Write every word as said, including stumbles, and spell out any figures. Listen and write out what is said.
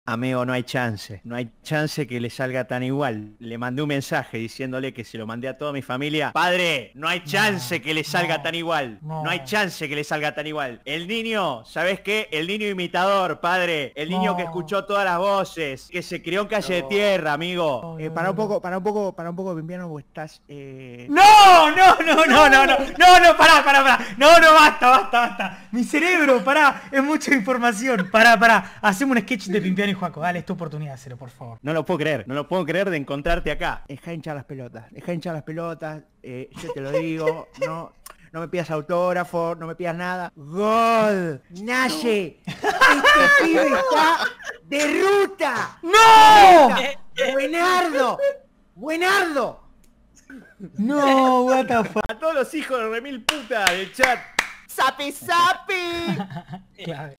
Amigo, no hay chance, no hay chance que le salga tan igual. Le mandé un mensaje diciéndole que se lo mandé a toda mi familia. Padre, no hay chance No, que le salga no, tan igual. No. no. no hay chance que le salga tan igual. El niño, ¿sabes qué? El niño imitador, padre. El niño No. que escuchó todas las voces, que se crió en Calle de Tierra, amigo. No, Eh, no, para un no, poco, no. para un poco, para un poco, Pimpiano, vos estás... Eh... No, no, no, no, no, no, no, no, pará, pará, pará. No, no, basta, basta, basta. Mi cerebro, pará, es mucha información. Pará, pará. Hacemos un sketch de Pimpiano y Juaco. Dale, es tu oportunidad de hacerlo, por favor. No lo puedo creer, no lo puedo creer de encontrarte acá. Deja hinchar las pelotas, deja hinchar las pelotas, eh, yo te lo digo, no, no me pidas autógrafo, no me pidas nada. ¡Gol! ¡Nace! ¡Este pibe está de ruta! ¡No! ¡Buenardo! ¡Buenardo! No, what the fuck. A todos los hijos de remil puta del chat. ¡Sapi, sapi! Clave.